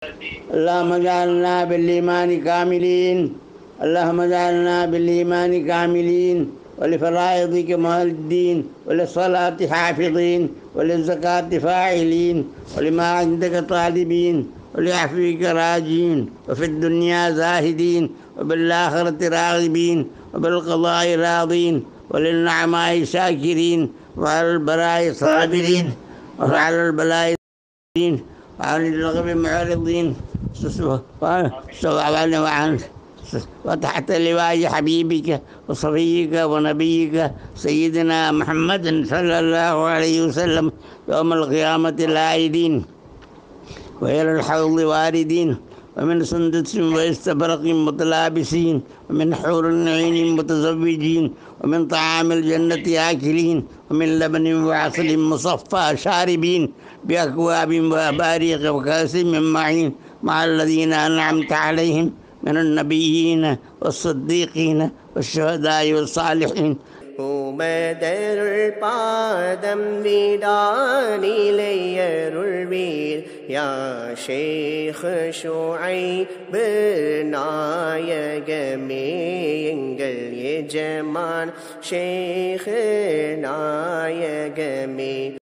اللهم اجعلنا بالإيمان كاملين، اللهم اجعلنا بالإيمان كاملين، ولفرائضك مهدين، وللصلاة حافظين، وللزكاة فاعلين، ولما عندك طالبين، ولعفوك راجين، وفي الدنيا زاهدين، وبالآخرة راغبين، وبالقضاء راضين، وللنعماء شاكرين، وعلى البلاء صابرين، وعلى البلاء وعن اللغو معرضين، وتحت لواء حبيبك وصفيك ونبيك سيدنا محمد صلى الله عليه وسلم يوم القيامة العائدين، وإلى الحوض واردين، ومن سندس واستبرق متلابسين، ومن حور العين متزوجين، ومن طعام الجنة آكلين، ومن لبن وعسل مصفى شاربين، بأكواب وأباريق وكأس من معين، مع الذين أنعمت عليهم من النبيين والصديقين والشهداء والصالحين. உமதருள் பாதம் விடானிலையருள்வீர் யா ஷேக் ஷுஐப் நாயகமே எங்கள் எஜமான் ஷேக் நாயகமே.